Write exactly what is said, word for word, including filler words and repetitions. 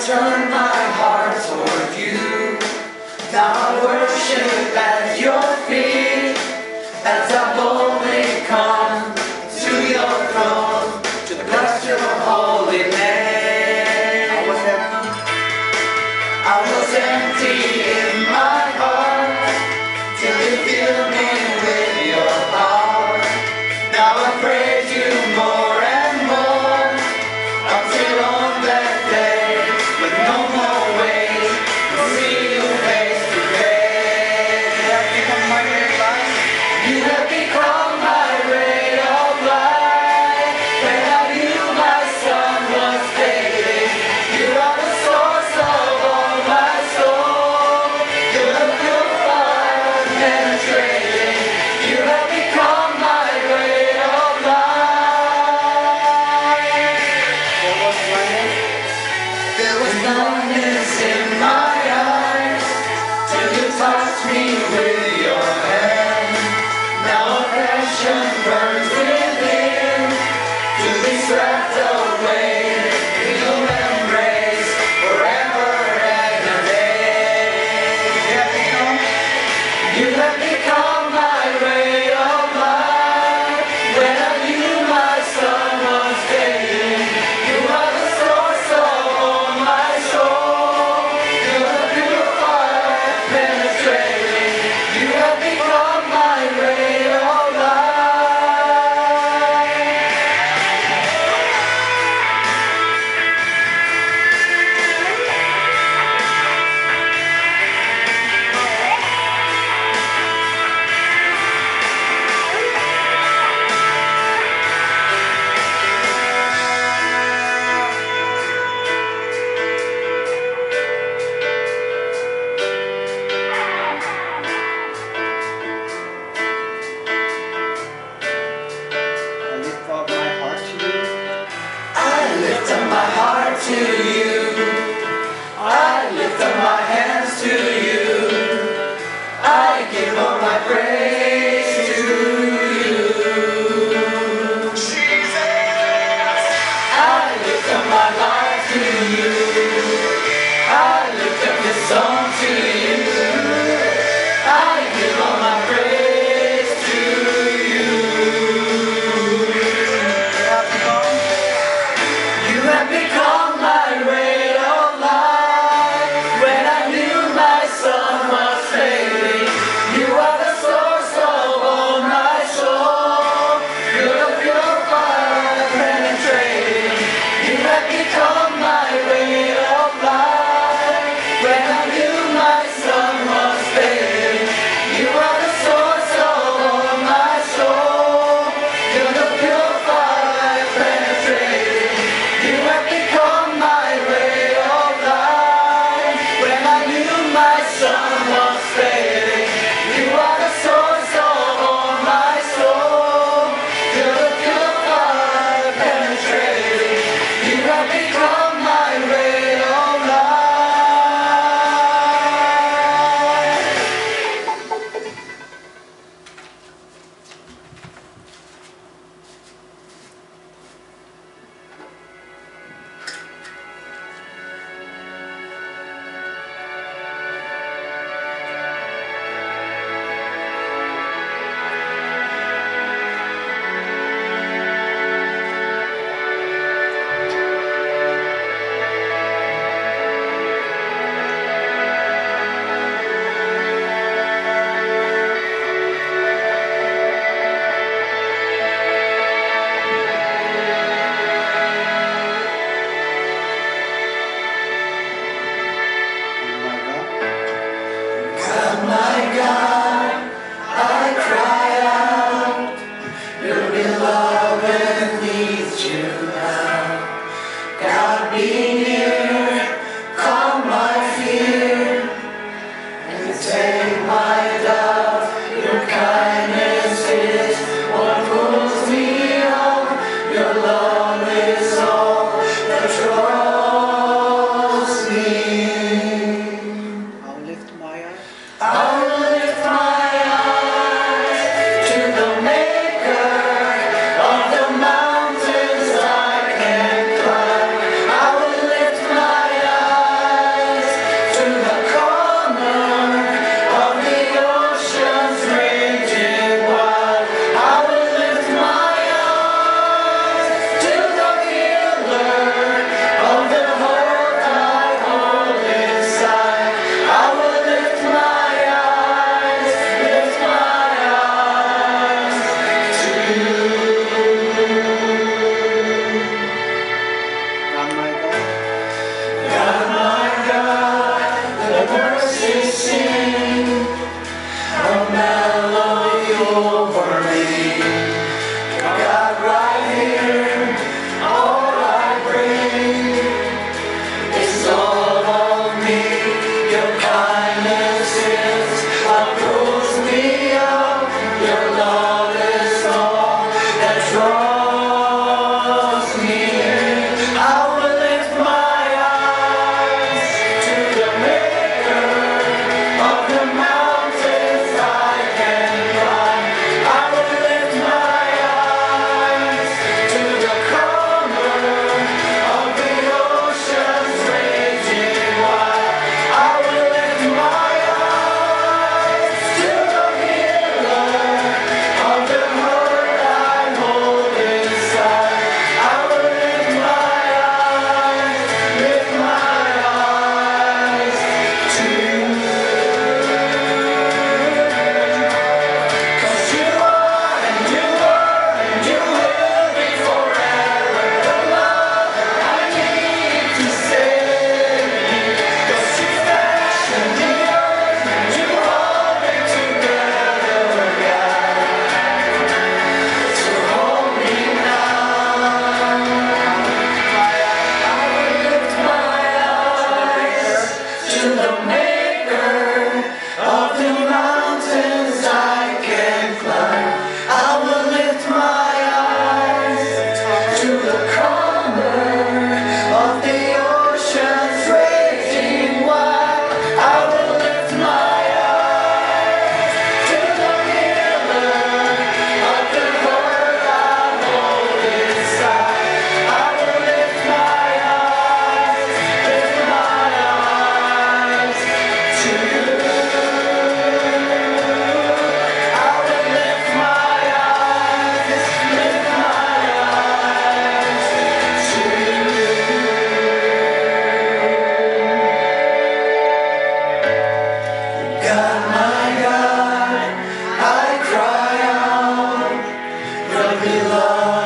turn my heart toward you. Now I worship at your feet as I boldly come to your throne to bless your holy name. I was empty, I was empty in my heart till you filled me with your power. Now I praise you more and more until on that day with no more ways to see you face to face. You have become my ray of light. You have become my ray of light. When I knew my sun was fading, you are the source of all my soul. You're the pure fire penetrating. You have become my ray of light. There was blindness, there was blindness in my eyes till you touched me with your hand. Now a passion burns within to be swept away in your embrace forever and a day. You have become, you have become my ray of light. When I knew my sun was fading, you are the source of all my soul. You're the pure fire penetrating. You have become my ray of light. I lift up my heart to you. I lift up my hands to you. I give all my praise to you. Jesus. I lift up my life to you. I lift up this song to you. I give all my praise to you. You have become my ray of light. When I knew my sun was fading, you are the source of all my soul. You're the pure fire penetrating. You have become my ray of light. When I knew my sun was fading, you are the source of all my soul. You're the pure fire penetrating. You have become my ray of light. When I knew my sun was fading, you are the source of all my soul. You're the pure fire penetrating. You have become my ray of light. God, my God, I cry out. Your beloved needs you now. God, be near, calm my fear, and take my doubt. Your kindness is what pulls me on. Your love is all that draws me. I'll lift my eyes. I'll lift my eyes to the maker of the mountains. I Your kindness is what pulls me up. Your love is all that draws me in. I will lift my eyes to the maker of the mountains I can climb. I will lift my eyes to the calmer of the oceans raging wide. I will lift my eyes to the healer of the hurt I hold inside. I will lift my eyes, lift my eyes to you. 'Cause you are and you were and you will be forever the love I need to save me. 'Cause you fashioned the earth and you hold it together, God, to hold me now. I will lift my eyes to the maker of the mountains I can climb. I will lift my eyes to the calmer of the oceans raging wide. I will lift my eyes to the healer of the hurt I hold inside. I will lift my eyes, lift my eyes to you. I will lift my eyes, lift my eyes to you. God, my God, I cry out, your beloved.